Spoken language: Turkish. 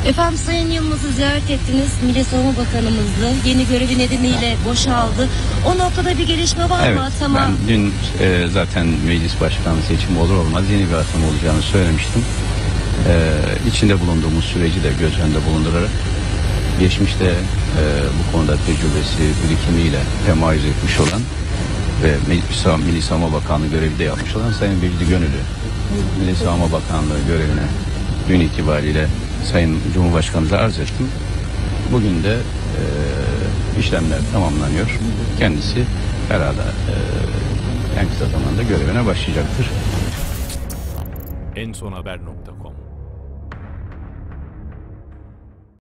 Efendim Sayın Yılmaz'ı ziyaret ettiniz. Milli Savunma Bakanımızdı. Yeni görevi nedeniyle boşaldı. O noktada bir gelişme var Evet, mı atama? ben dün zaten meclis başkanı seçimi olur olmaz yeni bir atama olacağını söylemiştim. İçinde bulunduğumuz süreci de göz önünde bulundurarak geçmişte bu konuda tecrübesi, birikimiyle temayüz etmiş olan ve Milli Savunma Bakanlığı görevi de yapmış olan Sayın Vecdi Gönül'ü Milli Savunma Bakanlığı görevine dün itibariyle Sayın Cumhurbaşkanımıza arz ettim. Bugün de işlemler tamamlanıyor. Kendisi herhalde en kısa zamanda görevine başlayacaktır. ensonhaber.com